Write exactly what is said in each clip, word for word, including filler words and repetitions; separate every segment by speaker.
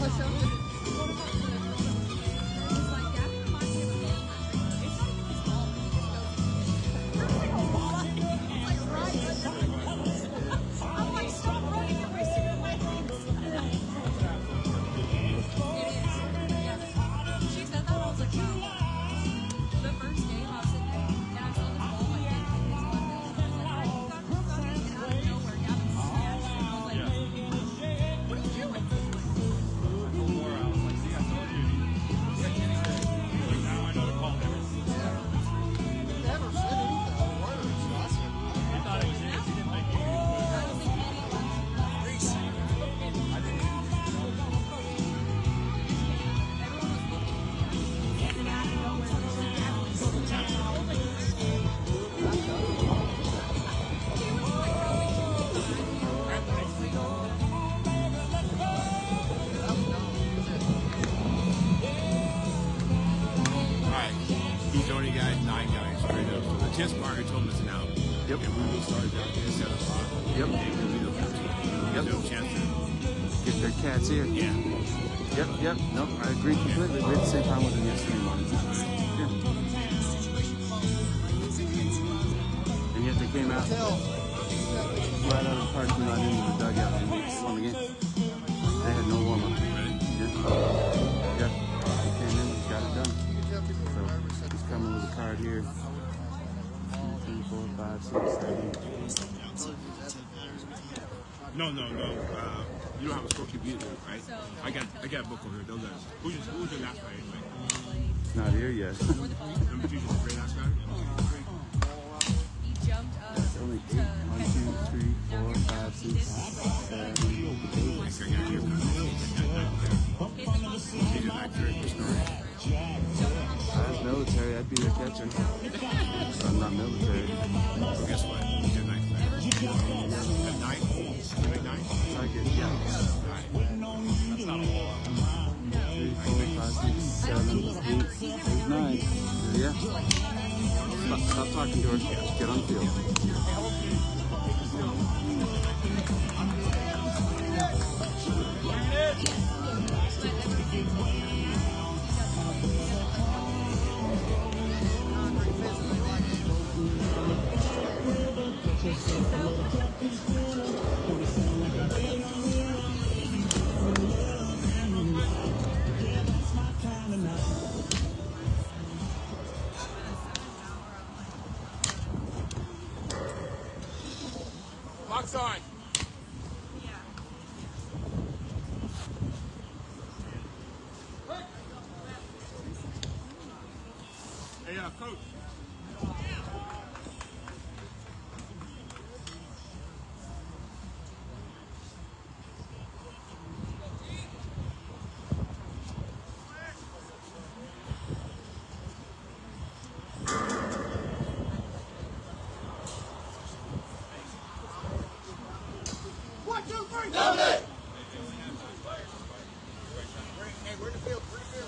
Speaker 1: Chance Parker told us now. Yep. And we will start at seven o'clock. Yep. And we'll be the Yep. No chance to
Speaker 2: get their cats here.
Speaker 1: Yeah.
Speaker 2: Yep, yep. Nope, I agree completely. We had the same problem with them yesterday morning. Yeah. And yet they came out right out of the parking lot into the dugout and they won the game. They had no warm up.
Speaker 1: Really?
Speaker 2: Yeah. Yep. They came in, got it done. So he's coming with a card here. Four, five, six, seven.
Speaker 1: No, no, no. Uh, you don't have a scorekeeper either, right? I got, I got a book over here. Those are who's your, who's your last guy anyway?
Speaker 2: Not here yet.
Speaker 1: Number two is the great last guy.
Speaker 3: He jumped up.
Speaker 2: That's only eight. One, two, three, four, five, six, seven, eight.
Speaker 1: I think I got here. He's an actor in the story.
Speaker 2: If I was military, I'd be their catcher. But I'm not military.
Speaker 1: So guess what? He's a night player. At night? At night?
Speaker 2: I get, yeah.
Speaker 1: That's not a whole lot.
Speaker 2: Three, four, five, six, seven, eight, eight, nine. Yeah. Stop, stop talking, George. Get on the field.
Speaker 1: Box on. Hey, uh, coach.
Speaker 4: One, two, three.
Speaker 5: Down there.
Speaker 4: Hey, where's the field? Where's the field?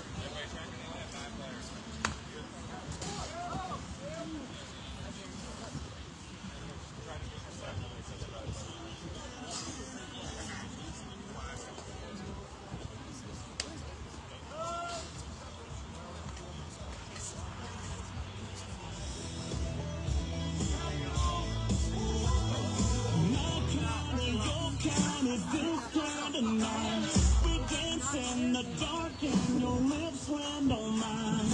Speaker 6: In the dark and your lips land on mine.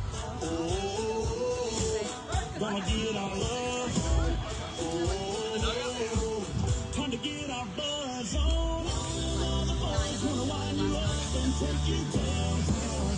Speaker 6: Oh, gonna get our love. Oh, time to get our buzz on. All the boys wanna wind you up and take you downtown.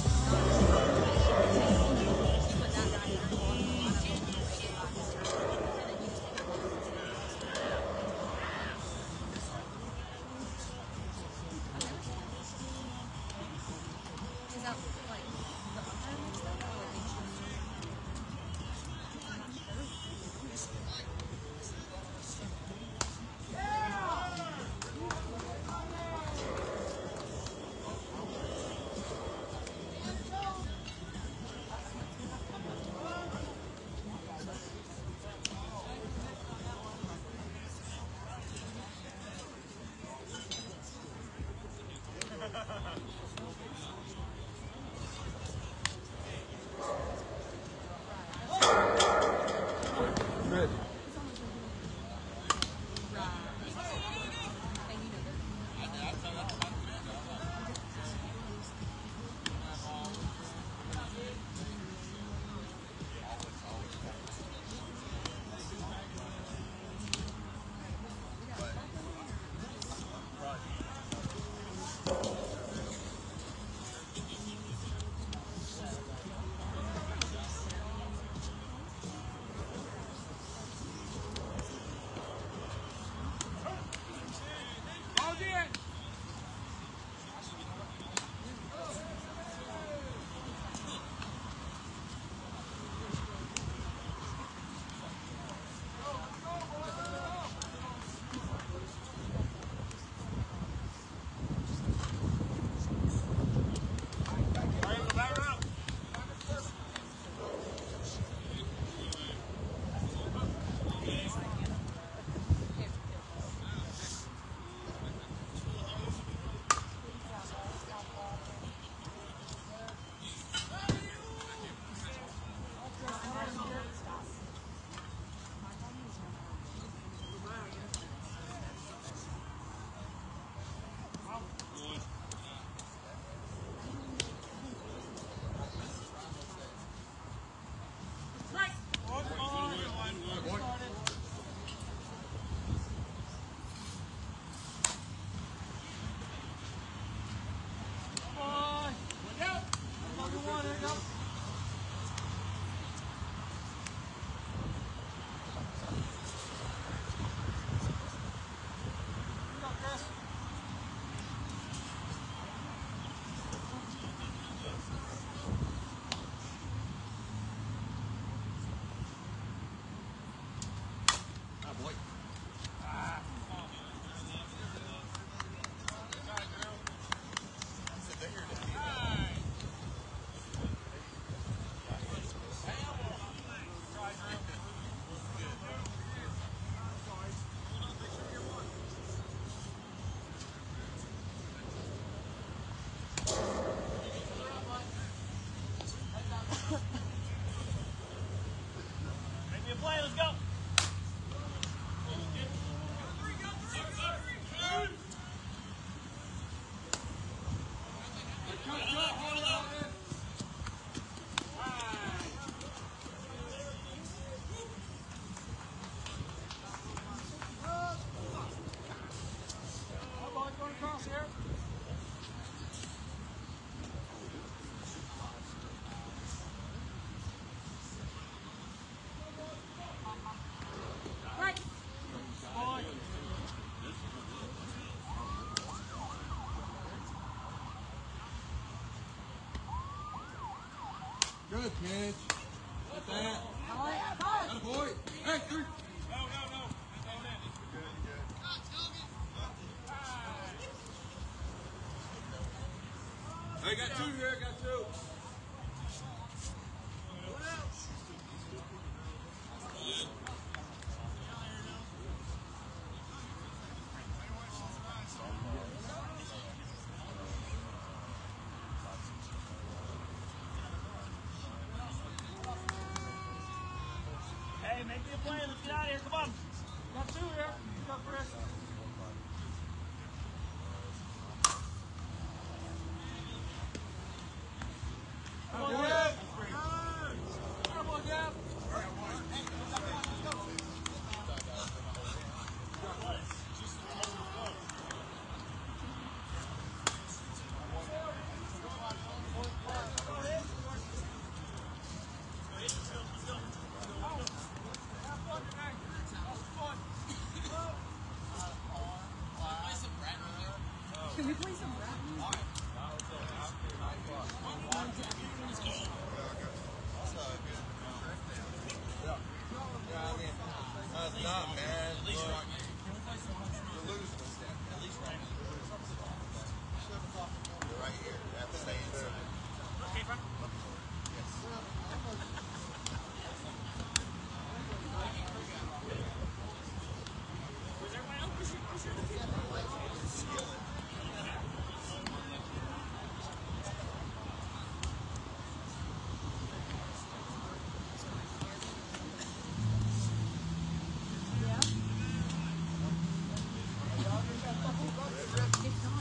Speaker 4: across here. Right.
Speaker 1: Good pitch. Like that. Atta boy. Hey, three. No, no, no. I got two here. Got two.
Speaker 6: Hey, make me a play. Let's get out of here. Come on.
Speaker 4: Got two here. Go, Chris. Come on, Dad. Come on, Dad.
Speaker 3: Can we play some rap music?
Speaker 1: That's not, man. At least rock. You're losing this step. At least rock. You're right here. You have to stay inside.
Speaker 6: Okay, fine.
Speaker 3: It's not.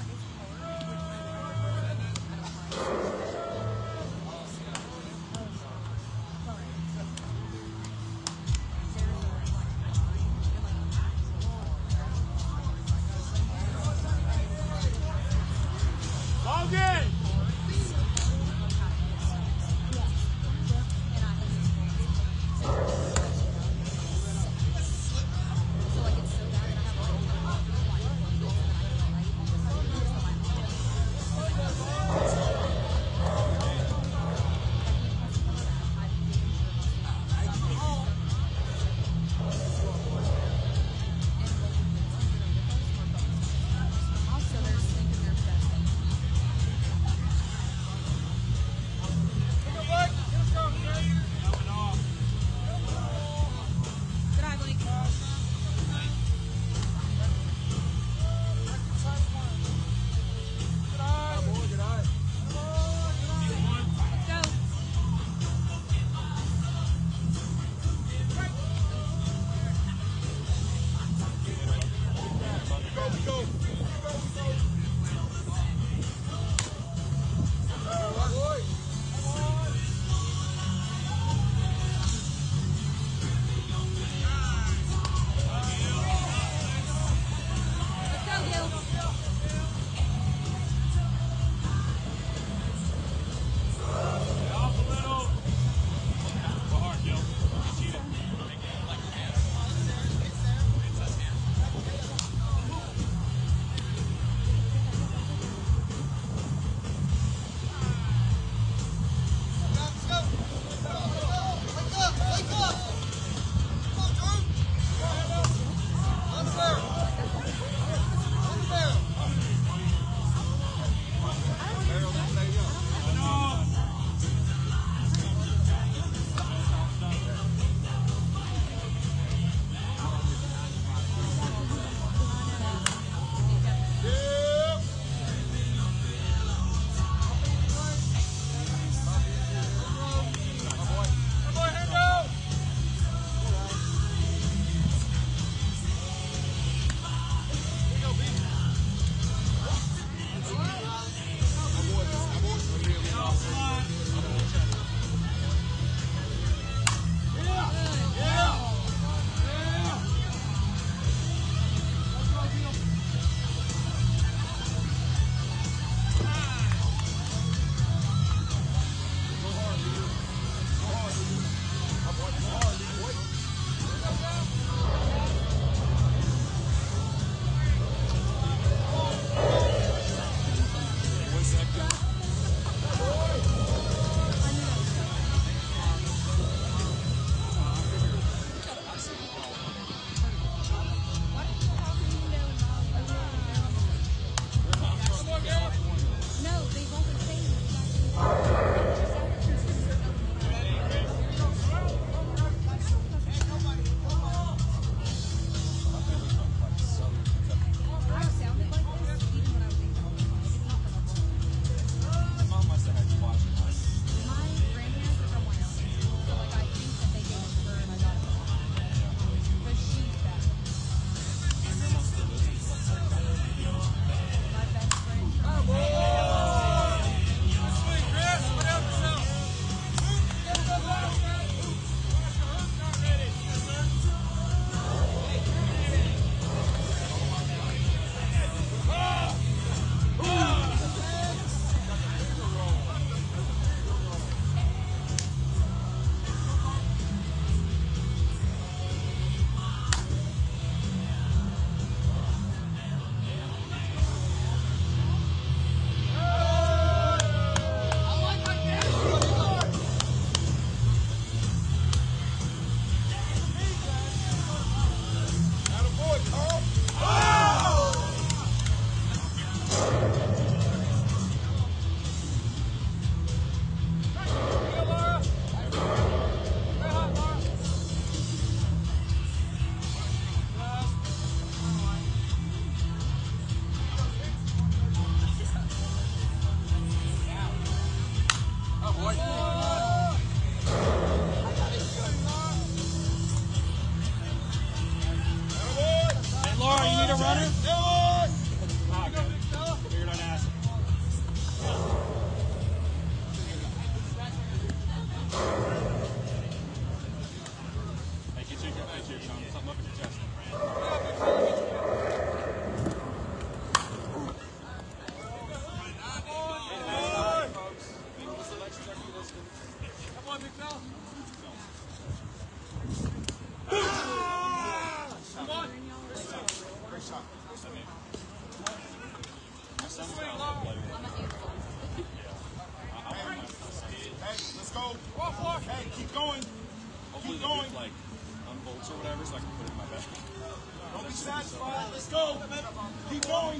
Speaker 1: it's like unbolts or whatever, so I can put it in my bag.
Speaker 4: Don't be satisfied. Let's go. Keep going.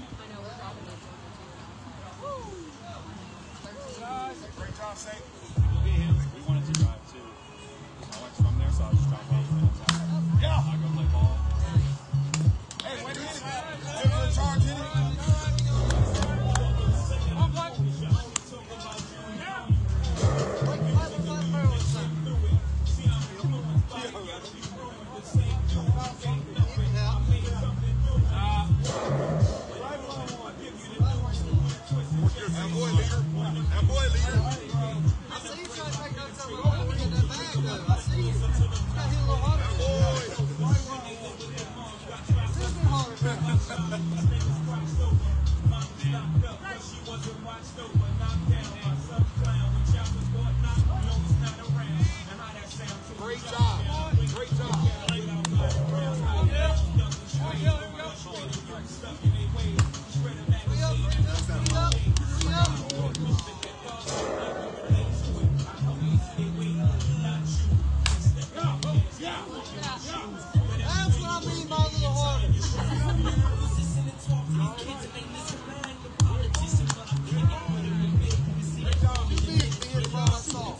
Speaker 4: Great job, Saint.
Speaker 1: We wanted to drive too. My wife's from there, so I'll just drop off.
Speaker 4: Yeah.
Speaker 1: I'll go play ball.
Speaker 4: Hey, wait a minute. Give her a charge in it. That boy leader. That boy leader.
Speaker 5: I see you trying to take out something. I want to get that bag though. I see you. You got to hit a little harder.
Speaker 4: Great job. Great job.
Speaker 5: That's what I mean by a little harder. Big, big, ball, I saw.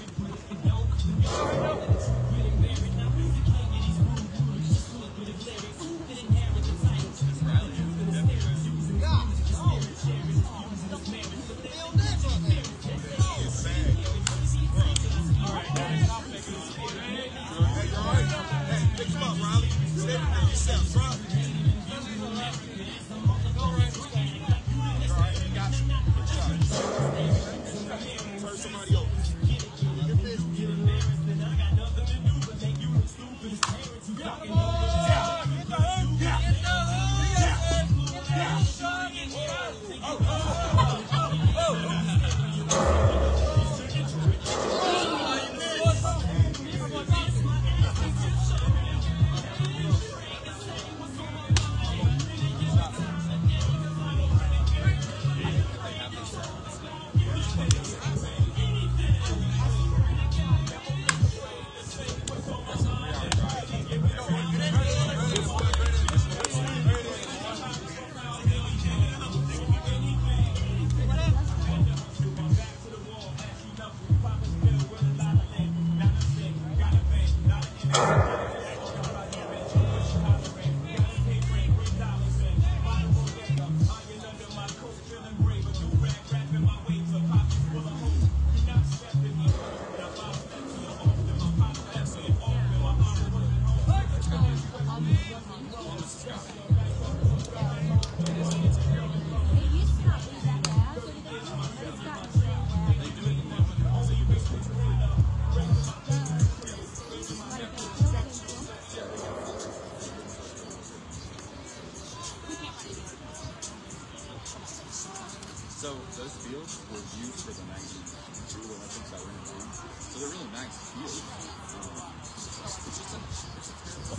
Speaker 1: So those fields were used for the nineteen two Olympics that were in the league. So they're really nice fields. Um, it's just a, it's a terrible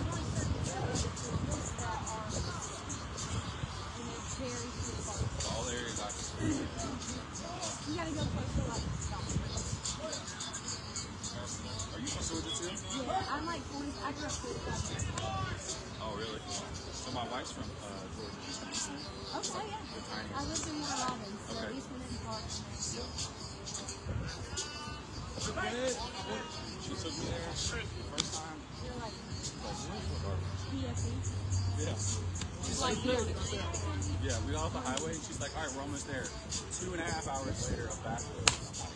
Speaker 1: all areas I
Speaker 3: You gotta go close to like stop.
Speaker 1: Are you from Georgia too?
Speaker 3: Yeah, I'm like forty. I grew up forty-five.
Speaker 1: Oh really? So my wife's from uh, Georgia.
Speaker 3: Okay, yeah. I lived in Warren Robins, so
Speaker 1: Okay.
Speaker 3: Eastman and Park.
Speaker 1: Yep. She took me there first time.
Speaker 3: You're like
Speaker 1: Like,
Speaker 3: P F E.
Speaker 1: yeah.
Speaker 3: It's like here.
Speaker 1: Yeah, we got off the highway and she's like, all right, we're almost there. Two and a half hours later, a backflip.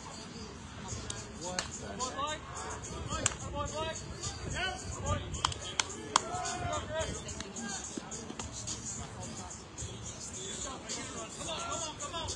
Speaker 1: What the
Speaker 4: Come on,
Speaker 1: heck?
Speaker 4: Mike. Mike, come on, Mike. Yeah, come on. Come on, Chris. Come on, come on, come on.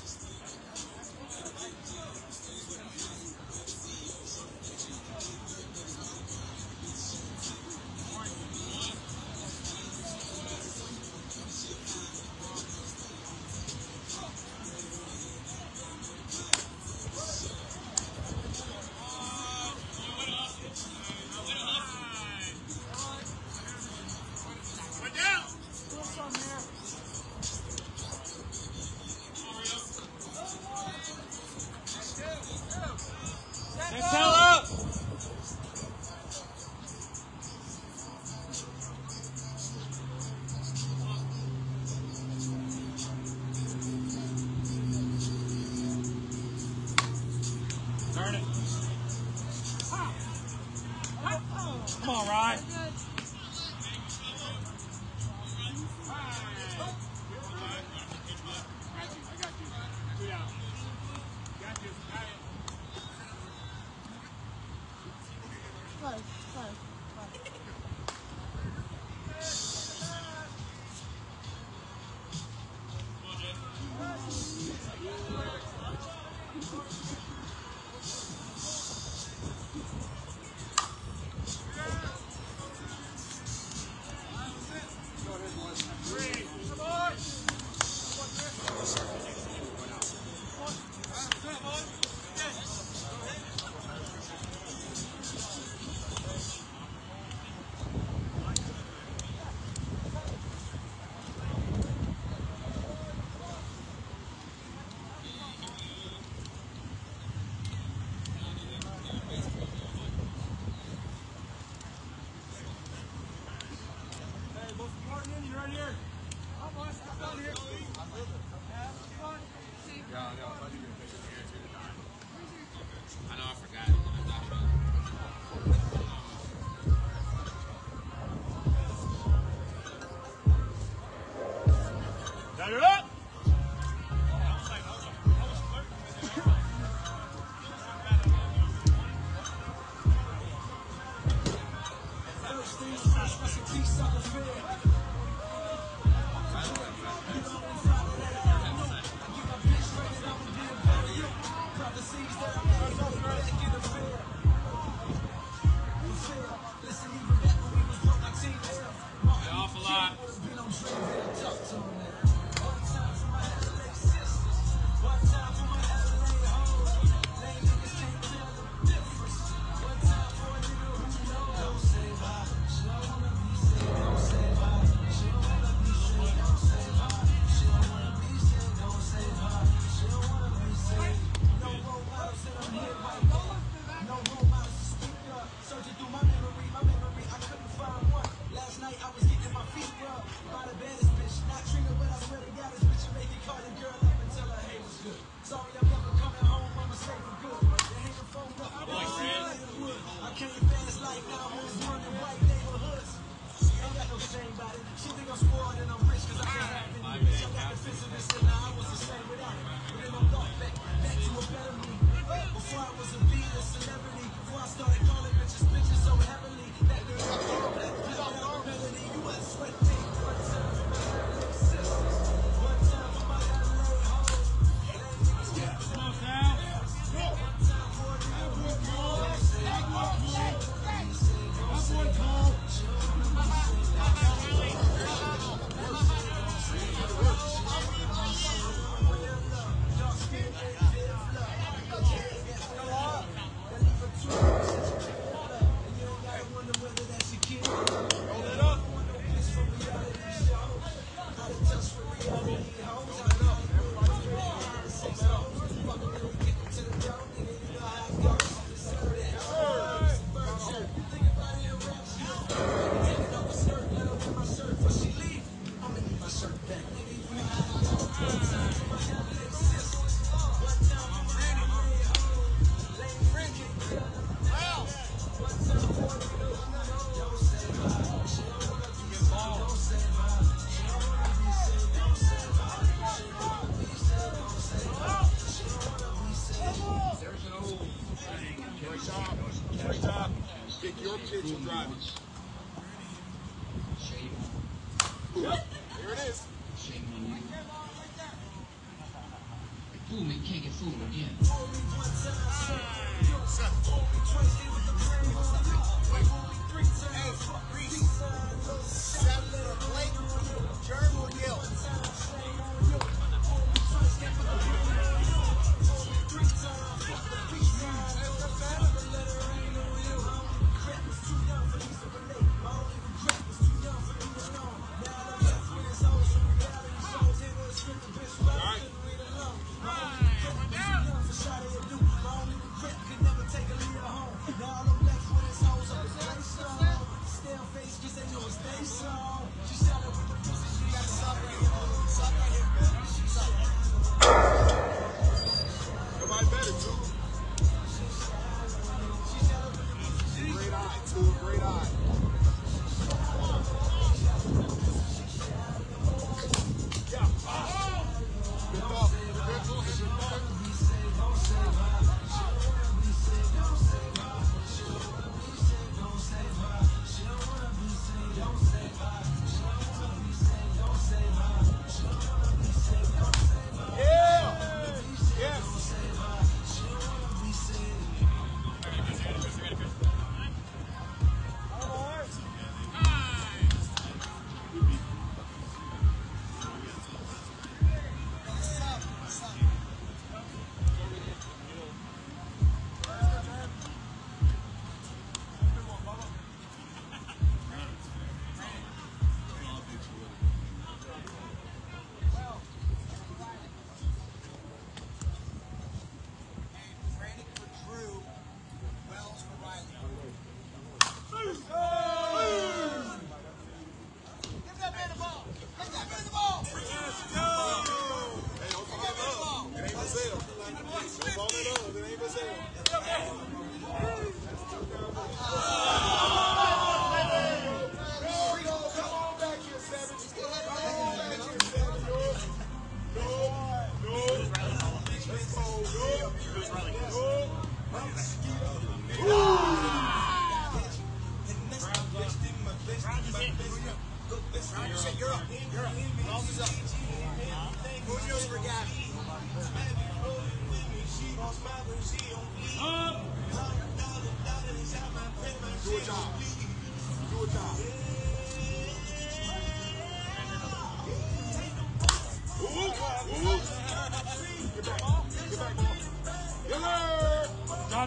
Speaker 4: I know I forgot it. I thought about it. Got it up!
Speaker 7: Fool me, can't get fooled again.
Speaker 6: Now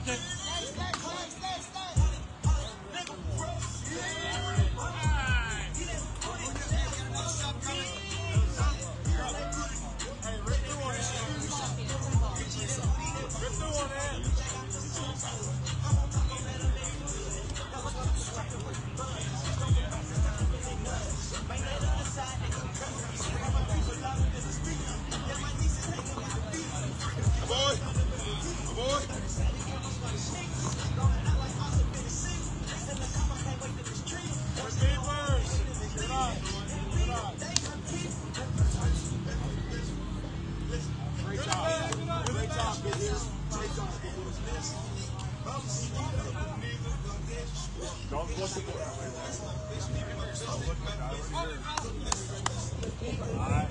Speaker 4: Okay.
Speaker 8: Don't look at it that way. Don't look at it. All right.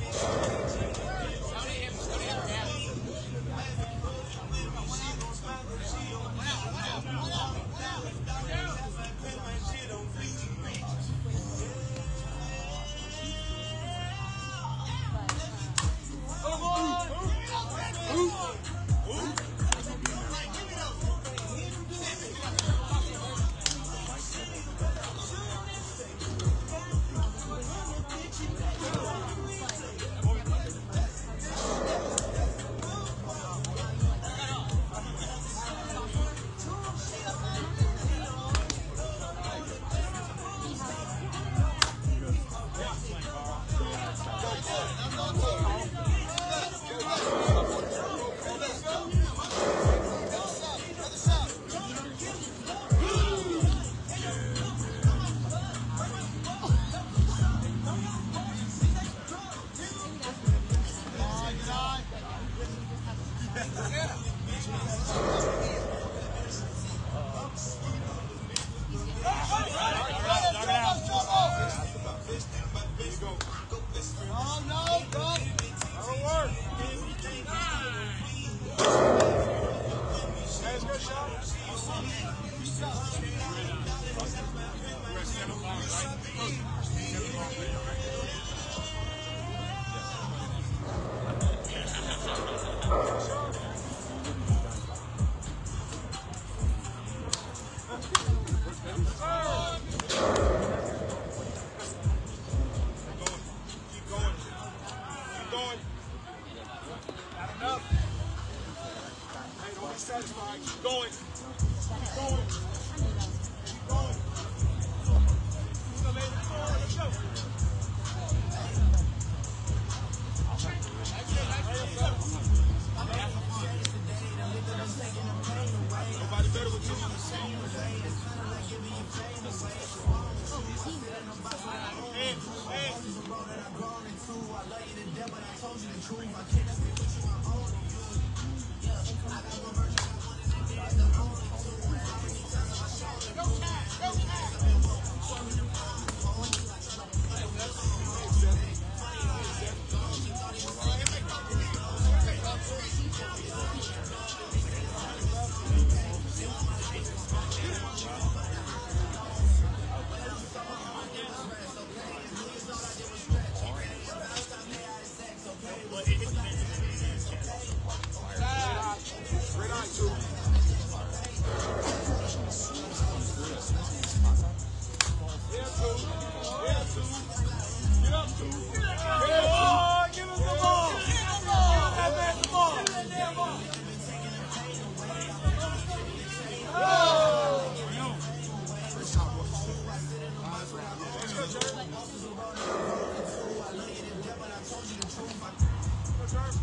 Speaker 4: Sure.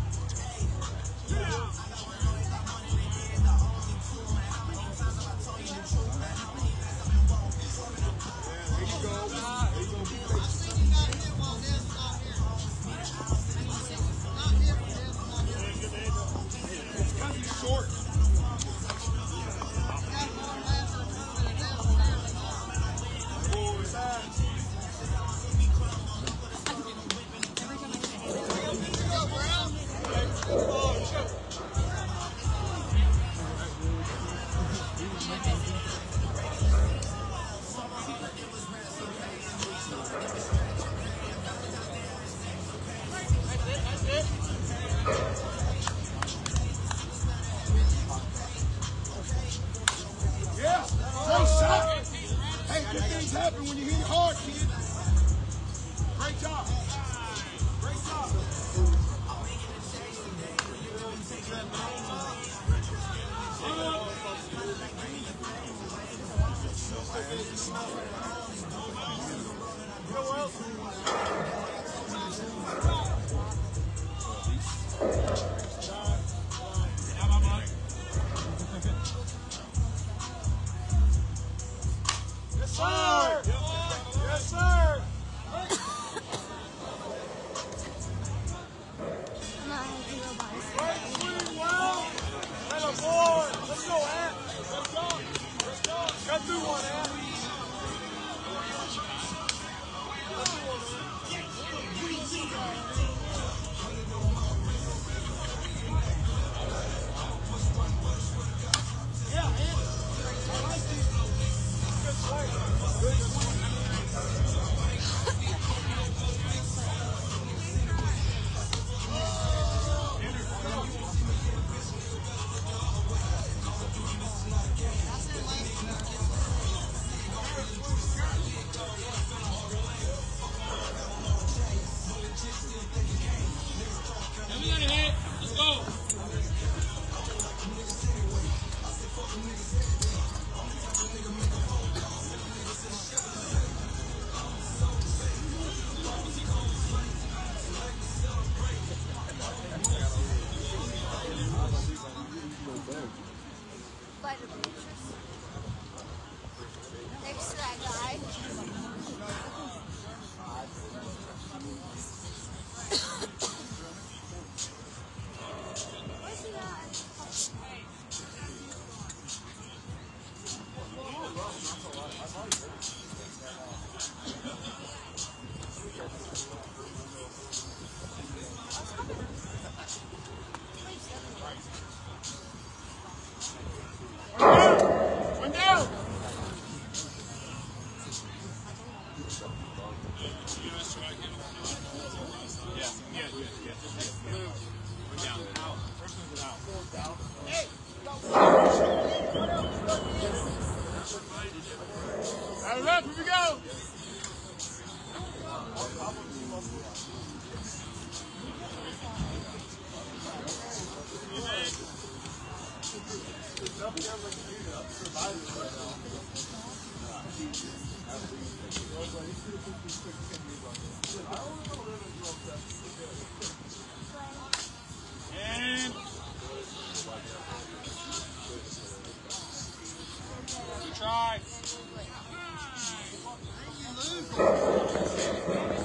Speaker 4: Yes, sir! Yes, sir! Swing well! Let him board! Let's go, Ant! Let's go! Let's go! Cut through one, Ant! Yeah, Ant! I like you. Good play. Good swing. Let's go.
Speaker 3: Next to that guy. Where's he at?
Speaker 4: One down! Yeah, yeah, yeah, yeah. We're down. Out. First one's out. Hey! Out of left, here we go! And good try.